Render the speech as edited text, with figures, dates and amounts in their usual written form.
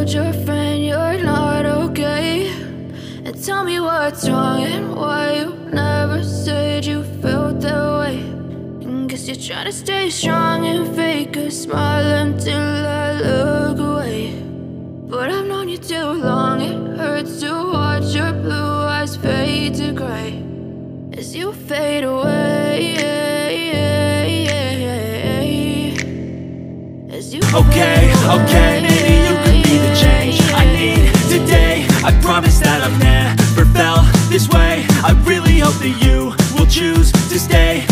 told your friend you're not okay, and tell me what's wrong and why you never said you felt that way. And guess you're trying to stay strong and fake a smile until I look away. But I've known you too long, it hurts to watch your blue eyes fade to gray as you fade away, as you Okay, maybe you could be the change I need today. I promise that I've never felt this way. I really hope that you will choose to stay.